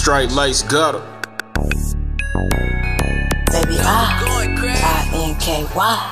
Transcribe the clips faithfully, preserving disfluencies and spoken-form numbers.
straight lace gutter. Baby, I, I N K Y.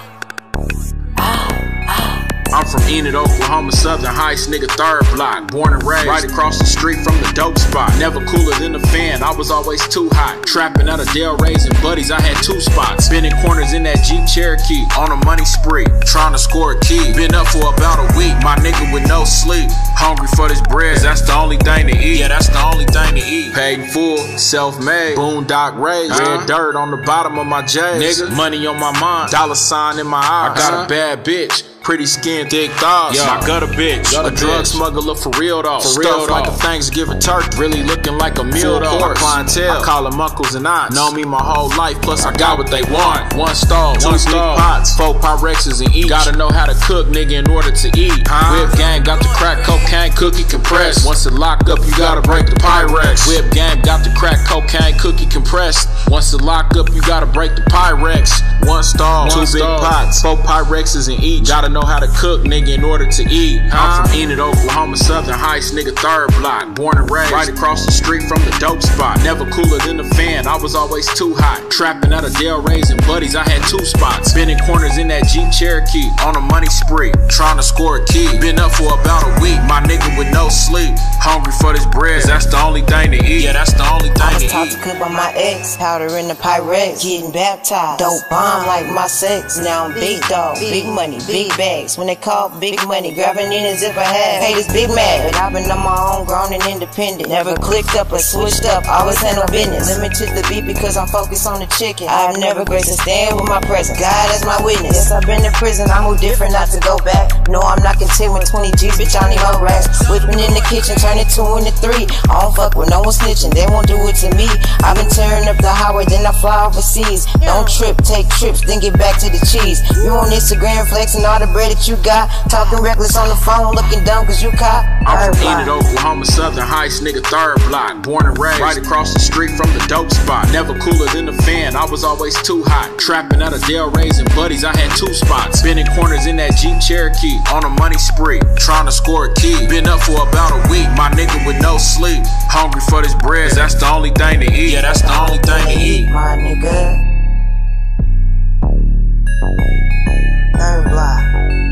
I'm from Enid, Oklahoma, Southern Heights, nigga, third block. Born and raised right across the street from the dope spot. Never cooler than the fan, I was always too hot. Trapping out of Del Rey's and buddies, I had two spots. Spinning corners in that Jeep Cherokee, on a money spree, trying to score a key. Been up for about a week, my nigga with no sleep. Hungry for this bread, that's the only thing to eat. Yeah, that's the only thing to eat. Paid in full, self-made, boondock raised. Uh-huh. Red dirt on the bottom of my J's. Nigga, money on my mind, dollar sign in my eyes. I got uh-huh. a bad bitch. Pretty skin, thick thighs. Yeah. My gutter bitch, gutter a drug bitch. Smuggler for real though. For real Stuff though. Like a Thanksgiving turkey, really looking like a meal though. My clientele, I call them uncles and aunts. Know me my whole life, plus I got what they want. One stall, two big pots, four Pyrexes in each. Gotta know how to cook, nigga, in order to eat. Huh? Whip gang got the crack cocaine cookie compressed. Once it lock up, you gotta break the Pyrex. Whip gang got the crack cocaine cookie compressed. Once it lock up, you gotta break the Pyrex. One stall, two big pots, four Pyrexes in each. Gotta know how to cook, nigga, in order to eat. I'm from Enid, Oklahoma, Southern Heights, nigga, third block. Born and raised right across the street from the dope spot. Never cooler than the fan, I was always too hot. Trapping out of Del Rey's and buddies, I had two spots. Spinning corners in that Jeep Cherokee, on a money spree, trying to score a key. Been up for about a week, my nigga with no sleep. Hungry for this bread, that's the only thing to eat. Yeah, that's the only thing I was to taught eat. to cook by my ex, powder in the Pyrex, getting baptized. Dope bomb like my sex, now I'm big dog, big money, big bags. When they call big money, grabbing in as if I had haters big mad. But I've been on my own, grown and independent. Never clicked up or switched up, always handle business. Limited the beat because I'm focused on the chicken. I've never graced a stand with my presence, God as my witness. Yes, I've been in prison, I move different, not to go back. No, I'm not content with twenty G's, bitch, I need no racks. Whipping in the kitchen, turning two into three. I don't fuck with no one snitching, they won't do it to me. I've been tearing up the highway, then I fly overseas. Don't trip, take trips, then get back to the cheese. You on Instagram flexing all the bread that you got, talking reckless on the phone, looking dumb cause you caught. I'm from Enid, Oklahoma, Southern Heights, nigga, third block. Born and raised right across the street from the dope spot. Never cooler than the fan, I was always too hot. Trapping out of Del Rey's and buddies, I had two spots. Spinning corners in that Jeep Cherokee, on a money spree, trying to score a key. Been up for about a week, my nigga with no sleep. Hungry for this bread, that's the only thing to eat. Yeah, that's the only thing to eat. My nigga, third block.